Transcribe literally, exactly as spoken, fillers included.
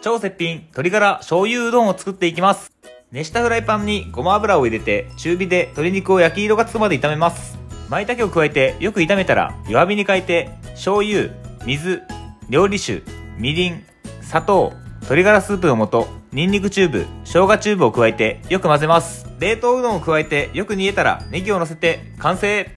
超絶品鶏ガラ醤油うどんを作っていきます。熱したフライパンにごま油を入れて中火で鶏肉を焼き色がつくまで炒めます。舞茸を加えてよく炒めたら弱火に変えて醤油、水、料理酒、みりん、砂糖、鶏ガラスープの素、ニンニクチューブ、生姜チューブを加えてよく混ぜます。冷凍うどんを加えてよく煮えたらネギを乗せて完成。